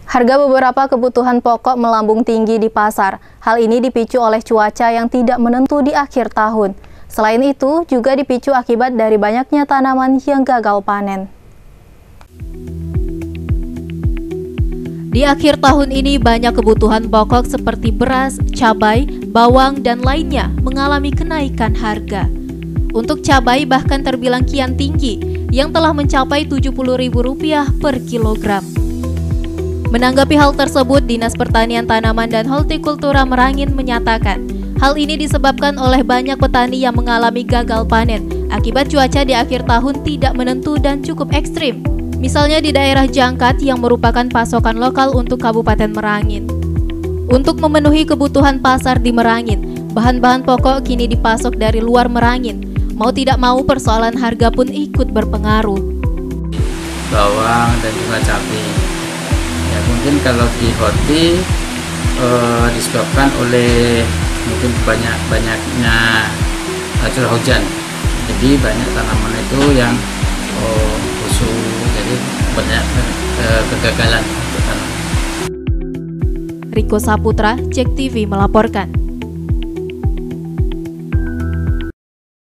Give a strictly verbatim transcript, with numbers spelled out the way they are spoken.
Harga beberapa kebutuhan pokok melambung tinggi di pasar. Hal ini dipicu oleh cuaca yang tidak menentu di akhir tahun. Selain itu, juga dipicu akibat dari banyaknya tanaman yang gagal panen. Di akhir tahun ini, banyak kebutuhan pokok seperti beras, cabai, bawang, dan lainnya mengalami kenaikan harga. Untuk cabai bahkan terbilang kian tinggi, yang telah mencapai tujuh puluh ribu rupiah per kilogram. Menanggapi hal tersebut, Dinas Pertanian Tanaman dan Hortikultura Merangin menyatakan, hal ini disebabkan oleh banyak petani yang mengalami gagal panen akibat cuaca di akhir tahun tidak menentu dan cukup ekstrim. Misalnya di daerah Jangkat yang merupakan pasokan lokal untuk Kabupaten Merangin. Untuk memenuhi kebutuhan pasar di Merangin, bahan-bahan pokok kini dipasok dari luar Merangin. Mau tidak mau persoalan harga pun ikut berpengaruh. Bawang dan juga cabai. Ya, mungkin kalau di Horti eh, disebabkan oleh mungkin banyak banyaknya uh, curah hujan, jadi banyak tanaman itu yang oh, busuk, jadi banyak eh, kegagalan untuk tanaman. Riko Saputra, Cek T V melaporkan.